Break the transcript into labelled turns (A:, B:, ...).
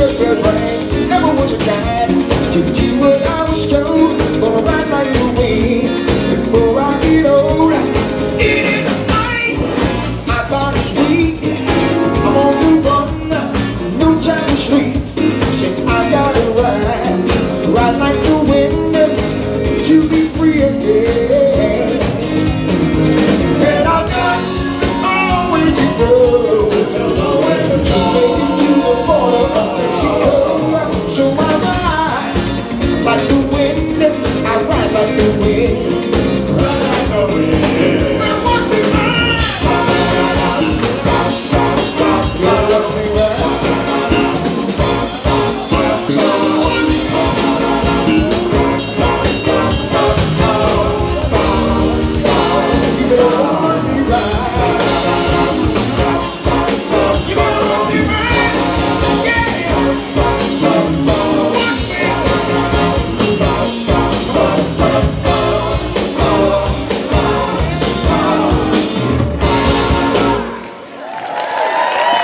A: church bells rang. Never was a guy to do what I was told. Gonna ride like the wind before I get old. It is night, my body's weak. I'm on the run, no time to sleep. Said I gotta ride.